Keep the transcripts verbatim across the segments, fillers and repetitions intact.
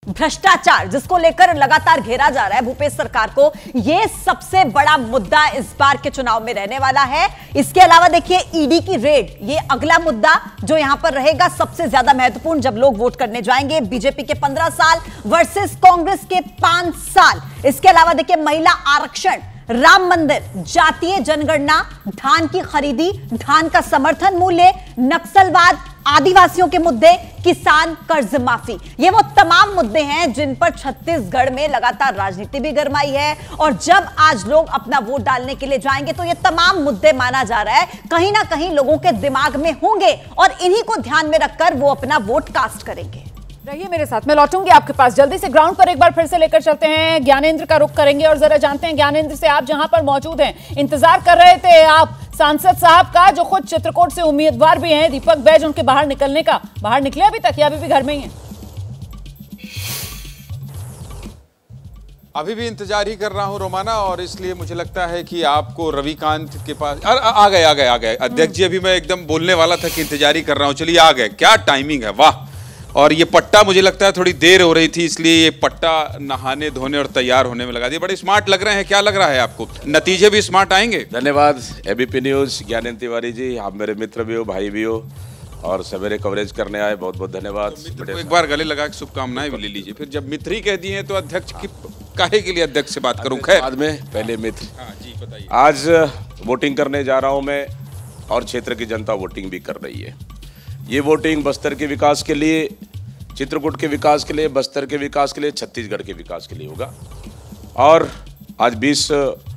भ्रष्टाचार, जिसको लेकर लगातार घेरा जा रहा है भूपेश सरकार को, यह सबसे बड़ा मुद्दा इस बार के चुनाव में रहने वाला है। इसके अलावा देखिए ईडी की रेड, ये अगला मुद्दा जो यहां पर रहेगा सबसे ज्यादा महत्वपूर्ण जब लोग वोट करने जाएंगे। बीजेपी के पंद्रह साल वर्सेस कांग्रेस के पांच साल। इसके अलावा देखिए महिला आरक्षण, राम मंदिर, जातीय जनगणना, धान की खरीदी, धान का समर्थन मूल्य, नक्सलवाद, आदिवासियों के मुद्दे, किसान कर्ज माफी, ये वो तमाम मुद्दे हैं जिन पर छत्तीसगढ़ में लगातार राजनीति भी गरमाई है। और जब आज लोग अपना वोट डालने के लिए जाएंगे तो ये तमाम मुद्दे माना जा रहा है कहीं ना कहीं लोगों के दिमाग में होंगे और इन्हीं को ध्यान में रखकर वो अपना वोट कास्ट करेंगे। रहिए मेरे साथ, मैं लौटूंगी आपके पास। जल्दी से ग्राउंड पर एक बार फिर से लेकर चलते हैं, ज्ञानेंद्र का रुख करेंगे और जरा जानते हैं ज्ञानेंद्र से, आप जहां पर मौजूद हैं, इंतजार कर रहे थे आप सांसद साहब का जो खुद चित्रकूट से उम्मीदवार भी हैं, दीपक बैज, उनके बाहर निकलने का, बाहर निकले अभी तक या अभी भी घर में ही हैं? अभी भी इंतजार ही कर रहा हूं रोमाना, और इसलिए मुझे लगता है कि आपको रविकांत के पास आ, आ गए आ गए आ गए अध्यक्ष जी। अभी मैं एकदम बोलने वाला था कि इंतजार ही कर रहा हूं, चलिए आ गए। क्या टाइमिंग है, वाह। और ये पट्टा मुझे लगता है थोड़ी देर हो रही थी, इसलिए ये पट्टा नहाने धोने और तैयार होने में लगा दिया। बड़े स्मार्ट लग रहे हैं, क्या लग रहा है आपको? नतीजे भी स्मार्ट आएंगे। धन्यवाद एबीपी न्यूज, ज्ञानेंद्र तिवारी जी, आप मेरे मित्र भी हो, भाई भी हो, और सवेरे कवरेज करने आए, बहुत बहुत धन्यवाद। तो एक बार गले लगा के शुभकामनाएं भी ले लीजिए। फिर जब मित्र ही कह दिए हैं तो अध्यक्ष की काहे के लिए अध्यक्ष से बात करूं? खैर बाद में, पहले मित्र। हाँ जी बताइए। आज वोटिंग करने जा रहा हूं मैं, और क्षेत्र की जनता वोटिंग भी कर रही है। ये वोटिंग बस्तर के विकास के लिए, चित्रकूट के विकास के लिए, बस्तर के विकास के लिए, छत्तीसगढ़ के विकास के लिए होगा। और आज बीस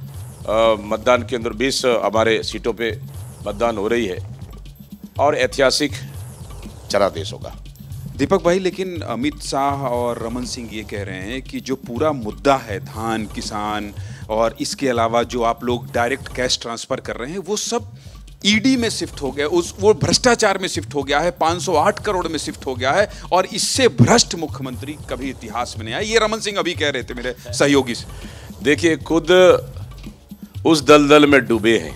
मतदान केंद्र, बीस हमारे सीटों पे मतदान हो रही है और ऐतिहासिक जनादेश होगा। दीपक भाई, लेकिन अमित शाह और रमन सिंह ये कह रहे हैं कि जो पूरा मुद्दा है धान, किसान और इसके अलावा जो आप लोग डायरेक्ट कैश ट्रांसफर कर रहे हैं, वो सब ईडी में शिफ्ट हो गया, उस वो भ्रष्टाचार में शिफ्ट हो गया है, पाँच सौ आठ करोड़ में शिफ्ट हो गया है, और इससे भ्रष्ट मुख्यमंत्री कभी इतिहास में नहीं आया। ये रमन सिंह अभी कह रहे थे मेरे सहयोगी से। देखिए, खुद उस दलदल में डूबे हैं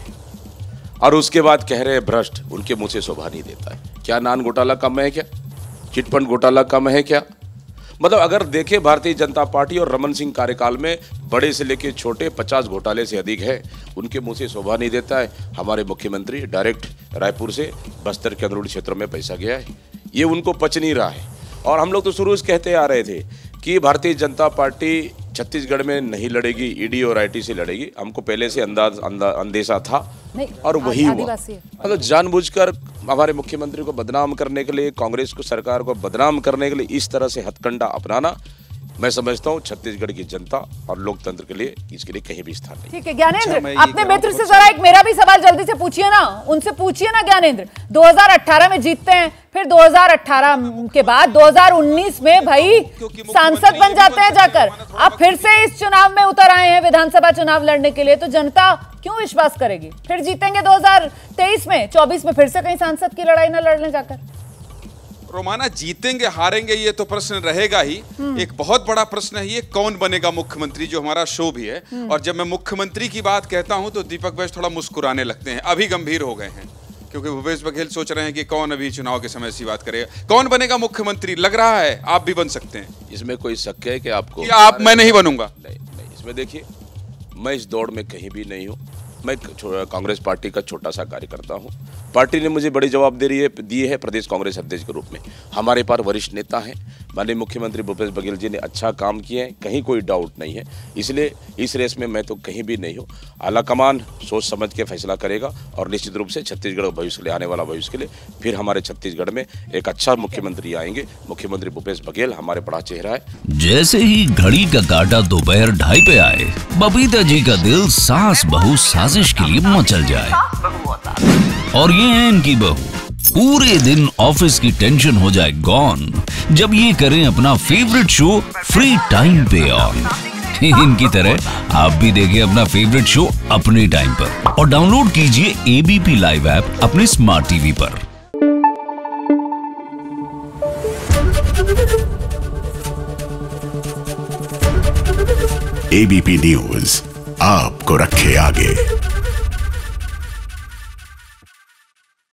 और उसके बाद कह रहे हैं भ्रष्ट, उनके मुंह से शोभा नहीं देता है। क्या नान घोटाला कम है क्या? चिटफंड घोटाला कम है क्या? मतलब अगर देखें भारतीय जनता पार्टी और रमन सिंह कार्यकाल में बड़े से लेके छोटे पचास घोटाले से अधिक है, उनके मुंह से शोभा नहीं देता है। हमारे मुख्यमंत्री डायरेक्ट रायपुर से बस्तर के अंदरूनी क्षेत्रों में पैसा गया है, ये उनको पच नहीं रहा है। और हम लोग तो शुरू से कहते आ रहे थे कि भारतीय जनता पार्टी छत्तीसगढ़ में नहीं लड़ेगी, ईडी और आईटी से लड़ेगी। हमको पहले से अंदाज अंदेशा था और वही हुआ। मतलब जानबूझकर हमारे मुख्यमंत्री को बदनाम करने के लिए, कांग्रेस को, सरकार को बदनाम करने के लिए इस तरह से हथकंडा अपनाना, मैं समझता हूँ छत्तीसगढ़ की जनता और लोकतंत्र के लिए इसके लिए कहीं भी स्थान नहीं। ठीक है ज्ञानेंद्र, अपने मित्र से जरा एक मेरा भी सवाल जल्दी से पूछिए ना, उनसे पूछिए ना ज्ञानेंद्र। दो हज़ार अठारह में जीतते हैं, फिर दो हज़ार अठारह के बाद दो हज़ार उन्नीस में भाई सांसद बन जाते हैं जाकर, अब फिर से इस चुनाव में उतर आए हैं विधानसभा चुनाव लड़ने के लिए, तो जनता क्यों विश्वास करेगी? फिर जीतेंगे दो हज़ार तेईस में, चौबीस में फिर से कहीं सांसद की लड़ाई न लड़ने जाकर। रोमाना, जीतेंगे हारेंगे ये तो प्रश्न रहेगा ही। एक बहुत बड़ा प्रश्न है ये, कौन बनेगा मुख्यमंत्री, जो हमारा शो भी है। और जब मैं मुख्यमंत्री की बात कहता हूं तो दीपक बैज थोड़ा मुस्कुराने लगते हैं, अभी गंभीर हो गए हैं, क्योंकि भूपेश बघेल सोच रहे हैं कि कौन अभी चुनाव के समय ऐसी बात करेगा। कौन बनेगा मुख्यमंत्री? लग रहा है आप भी बन सकते हैं। इसमें कोई शक है कि आपको? या आप? मैं नहीं बनूंगा। नहीं नहीं, इसमें देखिए, मैं इस दौड़ में कहीं भी नहीं हूँ। मैं कांग्रेस पार्टी का छोटा सा कार्यकर्ता हूं। पार्टी ने मुझे बड़ी जवाबदेही है दी है प्रदेश कांग्रेस अध्यक्ष के रूप में। हमारे पास वरिष्ठ नेता हैं, माननीय मुख्यमंत्री भूपेश बघेल जी ने अच्छा काम किया है, कहीं कोई डाउट नहीं है। इसलिए इस रेस में मैं तो कहीं भी नहीं हूँ। आलाकमान सोच समझ के फैसला करेगा और निश्चित रूप से छत्तीसगढ़ भविष्य के लिए, आने वाला भविष्य के लिए फिर हमारे छत्तीसगढ़ में एक अच्छा मुख्यमंत्री आएंगे। मुख्यमंत्री भूपेश बघेल हमारे बड़ा चेहरा है। जैसे ही घड़ी का काटा दोपहर ढाई पे आए, बबीता जी का दिल सास बहू साजिश के लिए मचल जाए। और ये है इनकी बहू, पूरे दिन ऑफिस की टेंशन हो जाए गॉन जब ये करें अपना फेवरेट शो फ्री टाइम पे ऑन। इनकी तरह आप भी देखिए अपना फेवरेट शो अपने टाइम पर और डाउनलोड कीजिए एबीपी लाइव ऐप अपने स्मार्ट टीवी पर। एबीपी न्यूज आपको रखे आगे।